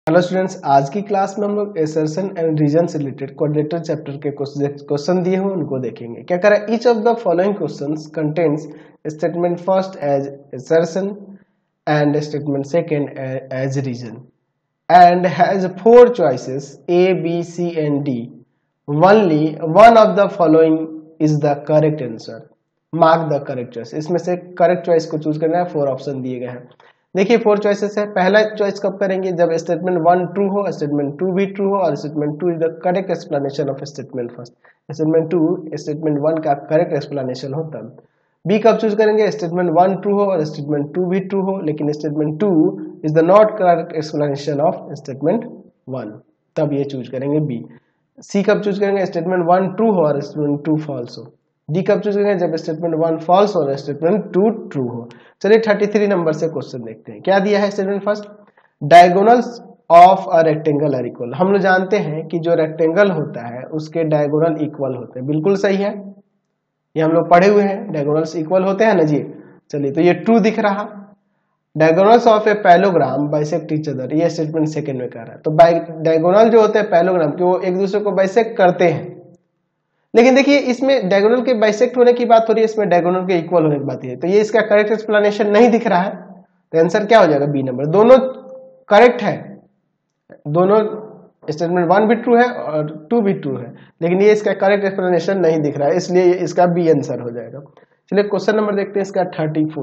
Hello students, आज की class में हम लोग एसर्शन एंड रीजन से रिलेटेड क्वाड्रेटर चैप्टर के क्वेश्चन दिए हुए उनको देखेंगे। क्या करें, each of the following questions contains statement first as assertion and statement second as reason and has four choices A B C and D. Only one of the following is the correct answer. Mark the correct choice. इसमें से correct choice को choose करना है। Four option दिए गए हैं। देखिए four choices है। पहला चॉइस कब करेंगे, जब स्टेटमेंट 1 ट्रू हो, स्टेटमेंट 2 भी ट्रू हो और statement 2 is the correct explanation of statement first. Statement 2 statement 1 का करेक्ट एक्सप्लेनेशन हो तब। बी कब चूज करेंगे, स्टेटमेंट 1 ट्रू हो और स्टेटमेंट 2 भी ट्रू हो लेकिन statement 2 is the not correct explanation of statement 1, तब ये चूज करेंगे बी। सी कब चूज करेंगे, स्टेटमेंट 1 ट्रू हो और स्टेटमेंट 2 फॉल्स हो। डी कब चूज करेंगे, जब स्टेटमेंट 1 फॉल्स और स्टेटमेंट 2 ट्रू हो। चलिए 33 नंबर से क्वेश्चन देखते हैं। क्या दिया है statement first, diagonals of a rectangle are equal. हम लोग जानते हैं कि जो रेक्टेंगल होता है उसके डायगोनल इक्वल होते हैं। बिल्कुल सही है, ये हम लोग पढ़े हुए हैं, डायगोनल्स इक्वल होते हैं ना जी। चलिए तो ये ट्रू दिख रहा। Diagonals of a parallelogram bisect each other, ये स्टेटमेंट सेकंड में कर रहा है। तो डायगोनल जो होते हैं पैलोग्राम के, वो एक दूसरे को बाइसेक्ट करते हैं। लेकिन देखिए इसमें डायगोनल के बाइसेक्ट होने की बात हो रही है, इसमें डायगोनल के इक्वल होने की बात है। तो ये इसका करेक्ट एक्सप्लेनेशन नहीं दिख रहा है, तो आंसर क्या हो जाएगा, बी नंबर। दोनों करेक्ट है, दोनों स्टेटमेंट 1 भी ट्रू है और 2 भी ट्रू है, लेकिन ये इसका करेक्ट एक्सप्लेनेशन नहीं दिख रहा है, इसलिए इसका बी आंसर हो जाएगा। चलिए क्वेश्चन नंबर देखते हैं इसका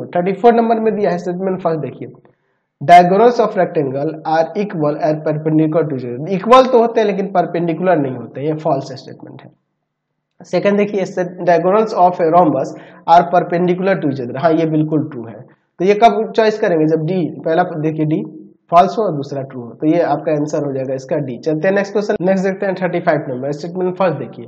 34 नंबर में दिया है स्टेटमेंट फर्स्ट। देखिए diagonals of rectangle are equal and perpendicular to each other. Equal तो होते हैं लेकिन परपेंडिकुलर नहीं होते, ये फॉल्स स्टेटमेंट है। सेकंड देखिए, diagonals of a rhombus are perpendicular to each other. हाँ ये बिल्कुल ट्रू है। तो ये कब चॉइस करेंगे, जब डी, पहला देखिए डी फॉल्स हो और दूसरा ट्रू हो, तो ये आपका आंसर हो जाएगा इसका डी। चलते हैं नेक्स्ट क्वेश्चन। नेक्स्ट देखते हैं 35 नंबर स्टेटमेंट फर्स्ट। देखिए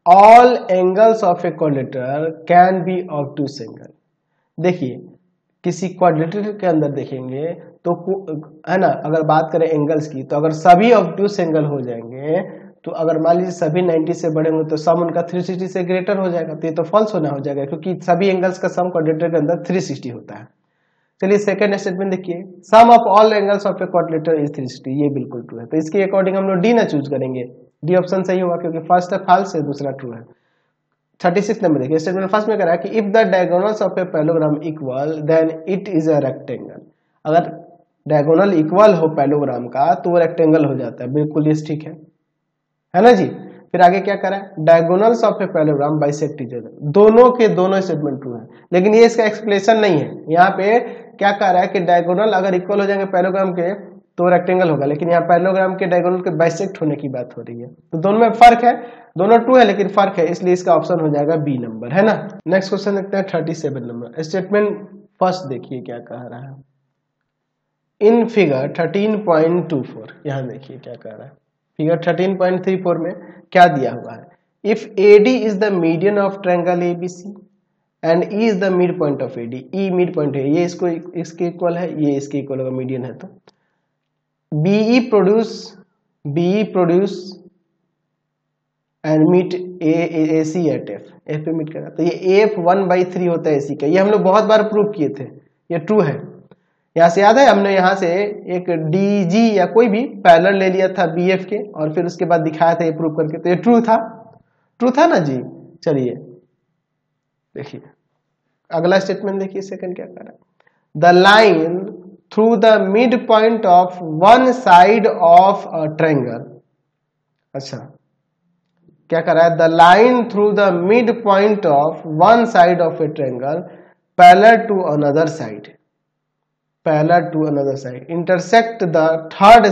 all angles of a quadrilateral can be obtuse angle. देखिए किसी क्वाड्रेटर के अंदर देखेंगे तो है ना, अगर बात करें एंगल्स की, तो अगर सभी ऑब्टूस एंगल हो जाएंगे, तो अगर मान लीजिए सभी 90 से बड़े होंगे तो सम उनका 360 से ग्रेटर हो जाएगा, तो ये तो फॉल्स होना हो जाएगा क्योंकि सभी एंगल्स का सम क्वाड्रेटर के अंदर 360 होता है। चलिए सेकंड स्टेटमेंट देखिए, sum of all angles of a quadrilateral is 360, ये बिल्कुल ट्रू है। तो इसके अकॉर्डिंग हम लोग डी ना चूज करेंगे, डी ऑप्शन सही होगा क्योंकि फर्स्ट फॉल्स है, दूसरा ट्रू है। 36 नंबर देखिए, स्टेटमेंट फर्स्ट में कह रहा है कि if the diagonals of a parallelogram equal then it is a rectangle. अगर डायगोनल इक्वल हो पैलोग्राम का तो वो रेक्टेंगल हो जाता है। बिल्कुल ये ठीक है ना जी। फिर आगे क्या करा है, diagonals of a parallelogram bisect each other. दोनों के दोनों स्टेटमेंट ट्रू है, लेकिन ये इसका एक्सप्लेनेशन नहीं है। यहाँ पे क्या कह रहा है कि डायगोनल अगर इक्वल हो जाएंगे पैलोग्राम के तो रेक्टेंगल होगा, लेकिन यहाँ पैलोग्राम के डायगोनल के बाइसेक्ट होने की बात हो रही है। तो दोनों में फर्क है, दोनों ट्रू है लेकिन फर्क है, इसलिए इसका ऑप्शन हो जाएगा बी नंबर, है ना। नेक्स्ट क्वेश्चन देखते हैं 37 नंबर स्टेटमेंट फर्स्ट। देखिए क्या कह रहा है इन फिगर 13.24। यहाँ देखिए क्या कह रहा है, फिगर 13.34 में क्या दिया हुआ है, if AD is the median of triangle ABC and E is the mid point of AD। E mid point है, ये इसको इसके इक्वल है, ये इसके इक्वल होगा, मीडियन है। तो BE produce and meet AC at F पे मीट करेगा। तो ये F 1/3 होता है AC का, ये हम लोग बहुत बार प्रूव किए थे, ये ट्रू है। यहाँ से याद है, हमने यहाँ से एक DG या कोई भी पैरेलल ले लिया था BF के और फिर उसके बाद दिखाया था ये प्रूव करके, तो ये ट्रू था ना जी। चलिए देखिए अगला स्टेटमेंट देखिए, सेकंड क्या कर रहा है, the line through the mid point of one side of a triangle. अच्छा क्या कर रहा है, the line through the mid point of one side of a triangle parallel to another side, parallel to another side intersect the third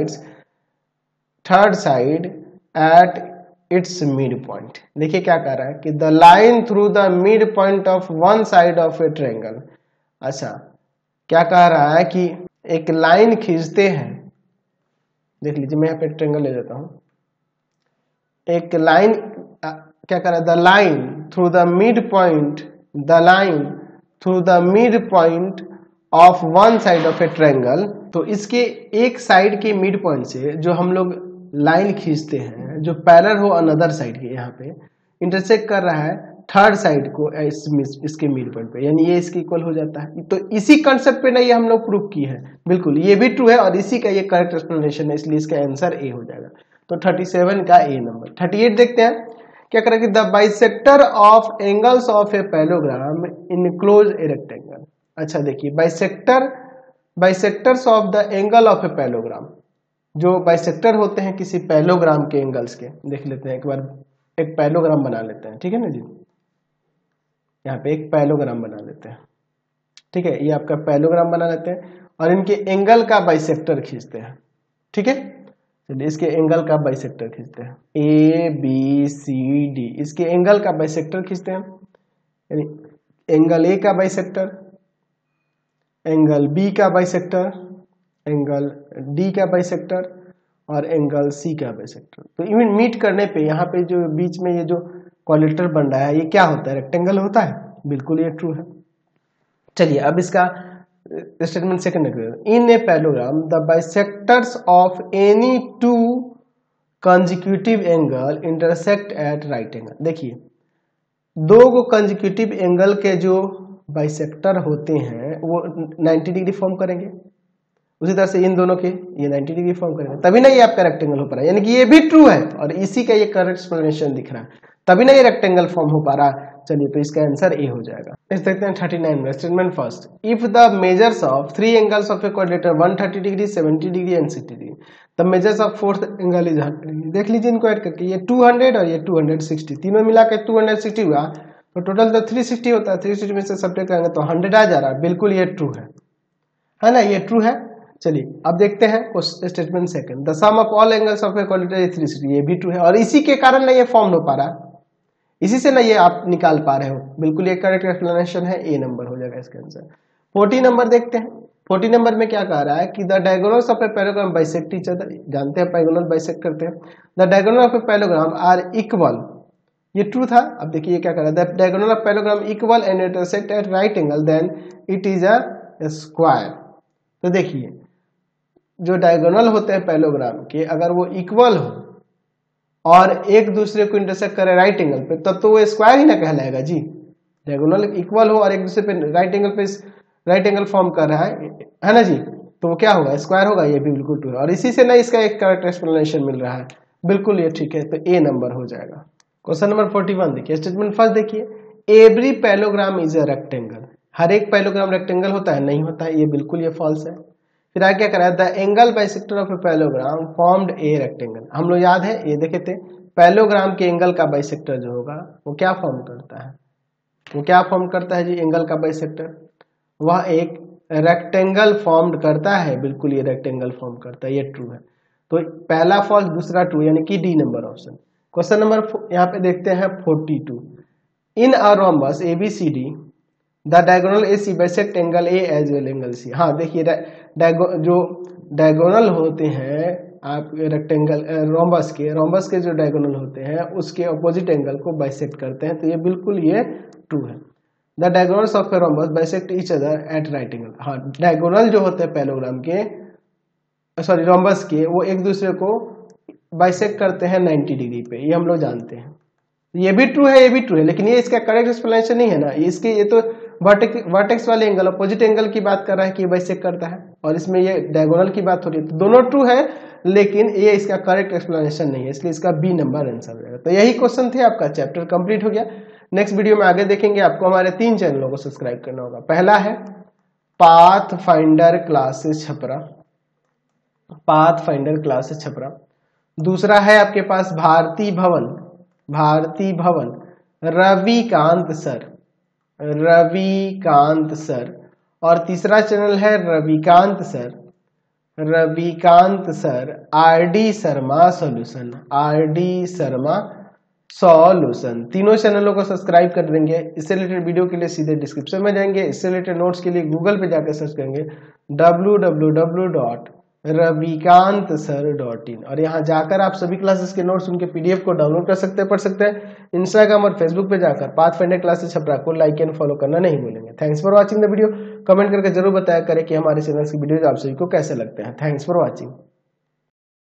side at its midpoint। देखिए क्या कह रहा है कि the line through the midpoint of one side of a triangle। अच्छा क्या कह रहा है कि एक लाइन खींचते हैं, देख लीजिए मैं यहाँ पे एक ट्रायंगल ले लेता हूं, एक लाइन क्या कह रहा है, the line through the mid point of one side of a triangle. तो इसके एक साइड के मिड पॉइंट से जो हम लोग लाइन खींचते हैं जो पैरेलल हो अनदर साइड के, यहाँ पे इंटरसेक्ट कर रहा है थर्ड साइड को इसके मिड पॉइंट पे, यानी ये इसके इक्वल हो जाता है। तो इसी कंसेप्ट पे ना ये हम लोग प्रूव किए हैं, बिल्कुल ये भी ट्रू है और इसी का ये करेक्ट एक्सप्लेनेशन है, इसलिए इसका आंसर ए हो जाएगा। तो 37 का ए नंबर। 38 देखते हैं क्या करेंगे, the bisector of angles of a parallelogram enclose a rectangle. अच्छा देखिए, bisectors of the angle of a parallelogram, जो बाइसेक्टर होते हैं किसी पैलोग्राम के एंगल्स के, देख लेते हैं एक बार, एक पैलोग्राम बना लेते हैं, ठीक है ना जी। यहाँ पे एक पैलोग्राम बना लेते हैं, ठीक है, ये आपका पैलोग्राम बना लेते हैं और इनके एंगल का बाइसेक्टर खींचते हैं, ठीक है। चलिए इसके एंगल का बाइसेक्टर खींचते हैं, ए बी सी डी, इसके एंगल का बाइसेक्टर खींचते हैं, यानी एंगल ए का बाइसेक्टर, एंगल बी का बाइसेक्टर, एंगल डी का बाइसेक्टर और एंगल सी का बाइसेक्टर। तो इवन मीट करने पे यहाँ पे जो बीच में ये जो क्वाड्रेटर बन रहा है ये क्या होता है, रेक्टेंगल होता है, बिल्कुल ये ट्रू है। चलिए अब इसका statement second, in a parallelogram the bisectors of any two consecutive angle intersect at right angle. देखिए दो को कंजिक्यूटिव एंगल के जो बाइसेक्टर होते हैं वो 90 डिग्री फॉर्म करेंगे, उसी तरह से इन दोनों के ये 90 डिग्री फॉर्म करेंगे, तभी ना ये आपका रेक्टेंगल हो पा रहा है, यानी कि ये भी ट्रू है और इसी का ये करेक्ट एक्सप्लेनेशन दिख रहा है, तभी ना ये रेक्टेंगल फॉर्म हो पा रहा। चलिए तो इसका आंसर ए हो जाएगा। नेक्स्ट देखते हैं 39 में, statement first, if the measures of three angles of a quadrilateral 130 degree 70 degree and 60 degree, the measures of fourth angle is 100। देख लीजिए इनको ऐड करके, ये 200 और ये 260, तीनों मिला के 260 हुआ, तो टोटल तो 360 होता है, 360 में से सब्ट्रैक्ट करेंगे तो 100 आ जा रहा है, बिल्कुल ये ट्रू है ना, ये ट्रू है। चलिए अब देखते हैं statement second, the sum of all angles of a quadrilateral is 360, ये भी ट्रू है और इसी के कारण ना ये फॉर्म हो पा रहा है, इसी से ना ये आप निकाल पा रहे हो, बिल्कुल ये करेक्ट एक्सप्लेनेशन है, ए नंबर हो जाएगा इसका आंसर। 40 नंबर देखते हैं, 40 नंबर में क्या कह रहा है कि the diagonals of a parallelogram bisect each other, जानते हैं पैरागोनल बाइसेक्ट करते हैं, the diagonal of a parallelogram are equal, ये ट्रू था। अब देखिए ये क्या कर रहा है, the diagonal of parallelogram equal and intersect at right angle then it is a square. तो देखिए जो डायगोनल होते हैं पैलोग्राम के, अगर वो इक्वल हो और एक दूसरे को इंटरसेक्ट करे राइट एंगल पे, तब तो वो स्क्वायर ही ना कहलाएगा जी। डायगोनल इक्वल हो और एक दूसरे पे राइट एंगल पे राइट एंगल फॉर्म कर रहा है ना जी, तो वो क्या होगा, स्क्वायर होगा, ये भी बिल्कुल ट्रू है और इसी से ना इसका एक करेक्ट एक्सप्लेनेशन मिल रहा है, बिल्कुल ये ठीक है, तो ए नंबर हो जाएगा। क्वेश्चन नंबर 41 देखिए, स्टेटमेंट फर्स्ट देखिए, every parallelogram is a rectangle, हर एक पैलोग्राम रेक्टेंगल होता है, नहीं होता है, ये बिल्कुल ये फॉल्स है। फिर आगे क्या करा, the angle bisector of a parallelogram formed a rectangle, हम लोग याद है ये देखे थे, पैलोग्राम के एंगल का बाइसेक्टर जो होगा वो क्या फॉर्म करता है, वो क्या फॉर्म करता है जी, एंगल का बाइसेक्टर, वह एक रेक्टेंगल फॉर्म्ड करता है, बिल्कुल ये रेक्टेंगल फॉर्म करता है, ये ट्रू है। तो पहला फॉल्स दूसरा ट्रू, यानी कि D number option. Question number यहाँ पे देखते हैं 42, in a rhombus ABCD the diagonal AC bisect angle A as well angle C। हाँ देखिए जो डायगोनल होते हैं आप रेक्टेंगल रोम्बस के जो डायगोनल होते हैं उसके अपोजिट एंगल को बाइसेक्ट करते हैं, तो ये बिल्कुल ये ट्रू है। The diagonals of a rhombus bisect each other at right angle, हाँ डायगोनल जो होते हैं पैलोग्राम के, सॉरी रोम्बस के, वो एक दूसरे को बाइसेक्ट करते हैं 90 डिग्री पे, ये हम लोग जानते हैं, ये भी ट्रू है, ये भी ट्रू है, लेकिन ये इसका करेक्ट एक्सप्लेनेशन नहीं है ना, इसके ये तो वर्टेक्स वाले एंगल अपोजिट एंगल की बात कर रहा है कि ये बाइसेक्ट करता है और इसमें ये डायगोनल की बात हो रही है, तो दोनों ट्रू है लेकिन ये इसका करेक्ट एक्सप्लेनेशन नहीं है, इसलिए इसका बी नंबर आंसर हो जाएगा। तो यही क्वेश्चन थे, आपका चैप्टर कंप्लीट हो गया। नेक्स्ट वीडियो में आगे देखेंगे, आपको हमारे 3 चैनलों को सब्सक्राइब करना होगा। पहला है path finder classes Chhapra, path finder classes Chhapra. दूसरा है आपके पास भारती भवन रविकांत सर। और तीसरा चैनल है Ravikant sir RD Sharma solution. तीनों चैनलों को सब्सक्राइब कर देंगे। इससे रिलेटेड वीडियो के लिए सीधे डिस्क्रिप्शन में जाएंगे, इससे रिलेटेड नोट्स के लिए गूगल पे जाकर सर्च करेंगे www.ravikantsir.in और यहाँ जाकर आप सभी क्लासेस के नोट्स उनके PDF को डाउनलोड कर सकते हैं, पढ़ सकते हैं। इंस्टाग्राम और फेसबुक पे जाकर पाथफाइंडर क्लासेस छपरा को लाइक एंड फॉलो करना नहीं भूलेंगे। Thanks for watching the video. Comment करके जरूर बताया करें कि हमारे चैनल की वीडियोज आप सभी को कैसे लगते हैं। Thanks for watching.